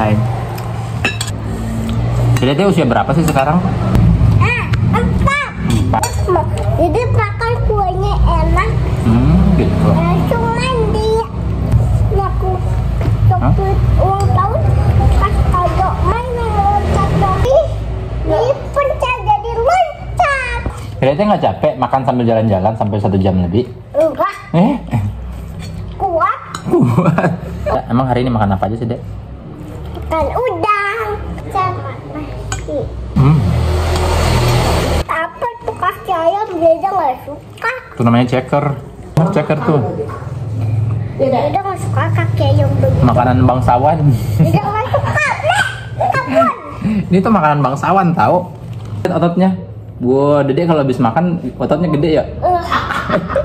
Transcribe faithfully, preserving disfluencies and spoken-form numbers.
Hai. Dede teh usia berapa sih sekarang? Eh, empat. Empat. Jadi makan kuenya enak. Hmm, gitu. Eh, cuman dia aku coklat ulang tahun pas kado main yang loncat dari dipencet jadi loncat. Dede teh nggak capek makan sambil jalan-jalan sampai satu jam lebih? Enggak, Eh, kuat. kuat. Emang hari ini makan apa aja sih, Dek? Makan udang sama nasi. Hmm, Tapi tuh kaki ayam dia nggak suka. itu namanya ceker. Ceker tuh. Dia nggak suka kaki ayam begitu. Makanan bangsawan. Dia nggak suka. Nih, kabur. Ini tuh makanan bangsawan tahu. Lihat ototnya. Wow, Dede kalau habis makan ototnya gede ya. Eh,